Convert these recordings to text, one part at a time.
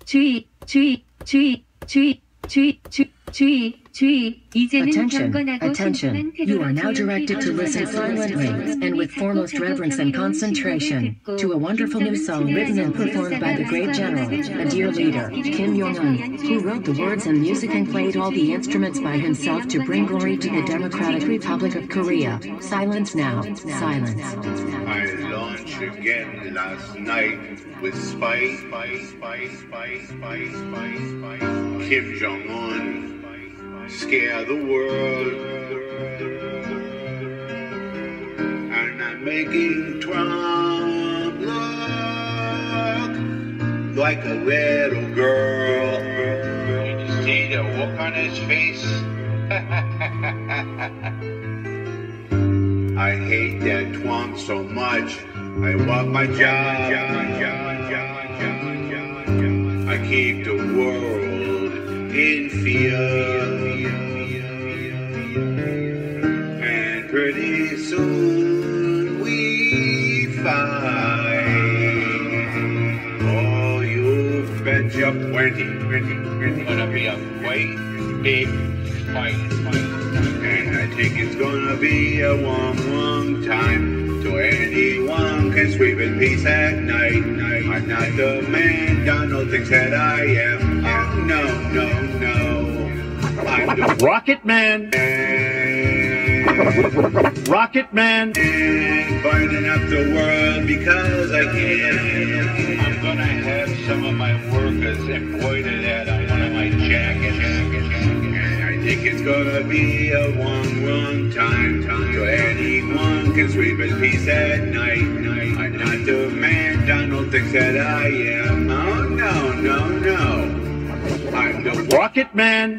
주의, 주의, 주의, 주의, 주의, 주의, 주의, 주의. 이제는 경건하고 Attention, you are now directed to listen silently and with foremost reverence and concentration to a wonderful new song written and performed by the great general and dear leader, Kim Jong-un, who wrote the words and music and played all the instruments by himself to bring glory to the Democratic Republic of Korea. Silence now, silence. I launched again last night with spite, Kim Jong-un. Scare the world, and I'm making Trump look like a little girl. Did you see the look on his face? I hate that twunk so much. I want my job. I keep the world in fear. And pretty soon we find. Oh, you betcha plenty. Gonna be a great big fight. And I think it's gonna be a long time till anyone can sleep in peace at night. I'm not the man Donald thinks that I am. Oh, no. I'm the Rocket Man. Rocket Man. Burning up the world because I can. I'm gonna have some of my workers embroidered that on one of my jackets. And I think it's gonna be a long time till anyone can sleep in peace at night. I'm not the man Donald thinks that I am. Oh, no. I'm the Rocket Man.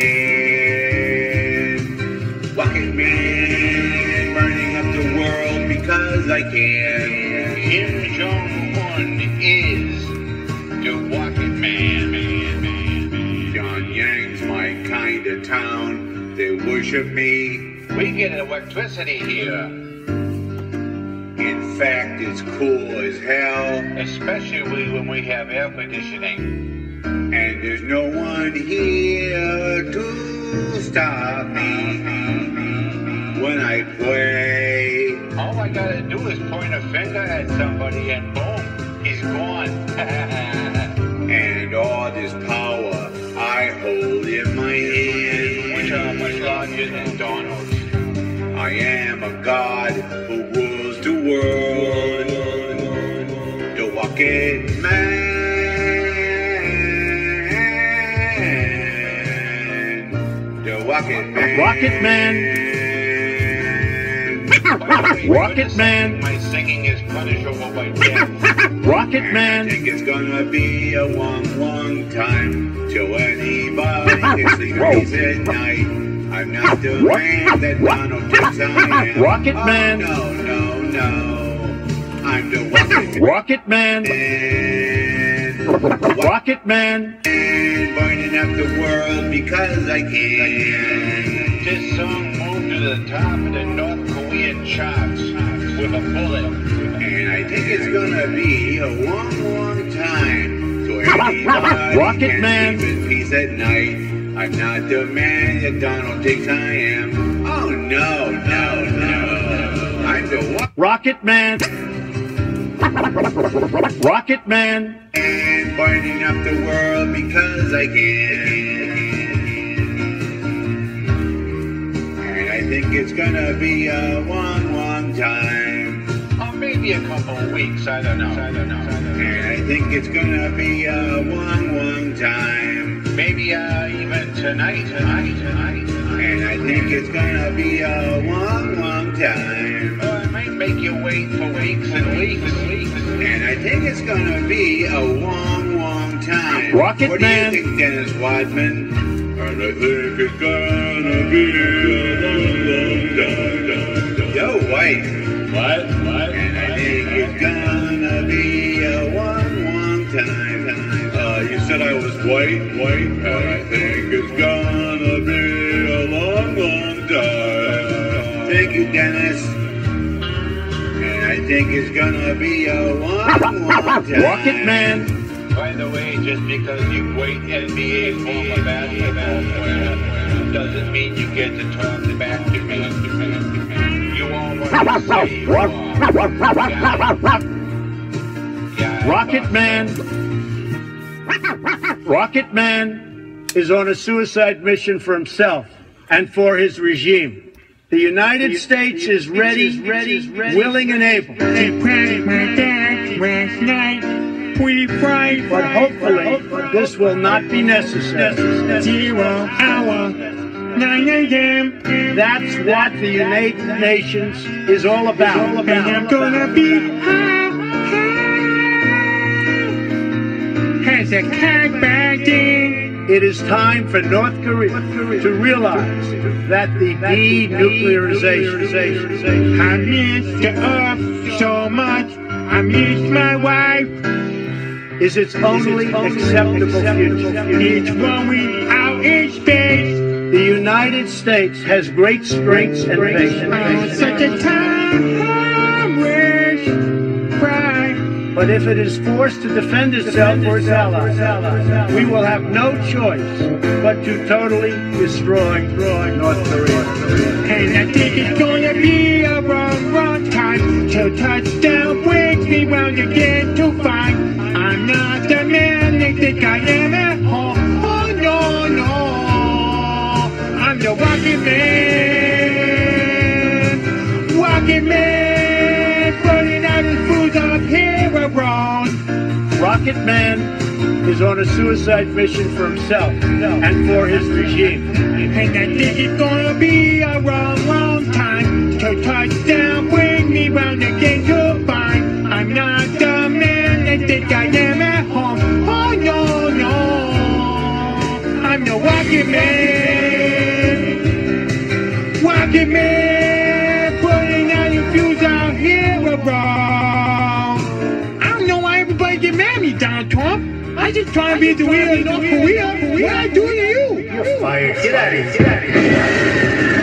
Rocket Man, burning up the world because I can. Kim Jong-un is the Rocket Man. Pyongyang's my kind of town. They worship me. We get electricity here. In fact, it's cool as hell. Especially when we have air conditioning. And there's no one here to stop me when I play. All I gotta do is point a finger at somebody and boom, he's gone. And all this power I hold in my hand, which are much larger than Donald's. I am a god who rules the world, the Rocket Man. Rocket Man. Rocket Man. Rocket Man. My singing is punishable by death. Rocket Man. I think it's gonna be a long time till anybody can sleep in peace at night. I'm not the man that Donald thinks I am. Rocket Man. No. I'm the Rocket Man. Rocket Man. Burning up the world because I can. This song moved to the top of the North Korean charts with a bullet. And I think it's gonna be a long time till anybody Rocket can Man. sleep in peace at night. I'm not the man that Donald thinks I am. Oh, no. I'm the Rocket Man. Rocket Man. And burning up the world because I can. And I think it's gonna be a long time. Or maybe a couple of weeks, I don't know. And I think it's gonna be a long time. Maybe even tonight. And I think it's gonna be a long time. Or it might make you wait for weeks and weeks. And I think it's gonna be a long time. Rocket what Man. What do you think, Dennis Rodman? And I think it's gonna be a long time. Yo, white. What? And I think it's gonna be a long time. You said I was white. And I think it's gonna be a long time. Thank you, Dennis. And I think it's gonna be a long time. Rocket Man. By the way, just because you're great NBA former basketball player doesn't mean you get to talk back to me. You all want to say you are. Rocket Man is on a suicide mission for himself and for his regime. The United States is ready, willing, and able. They pranked my dad last night. We fight, But hopefully, this will not be necessary. 0 hour, 9 a.m. That's what the United Nations is all about. And I'm gonna be high as a cat bagging. It is time for North Korea to realize that the denuclearization I miss the earth so much. I miss my wife. is its only acceptable future. It's going out in space. The United States has great strengths and Oh, patience. such a timeless cry. But if it is forced to defend itself or its allies, we will have no choice but to totally destroy North Korea. And I think it's gonna be a wrong time till touchdown brings me round again to find I'm not the man they think I am at home. Oh no, no, I'm the Rocket Man, burning out his fools up here around. Rocket Man is on a suicide mission for himself and for his regime. And I think it's gonna be a wrong time till touchdown bring me round again to find I'm not the man they think I am at home. Oh no, no, I'm the Rocket Man, putting out your fuse out here around. I don't know why everybody get mad at me, Donald Trump. I just trying to be the leader of North Korea. What I do to you? You're fired. Get out of here.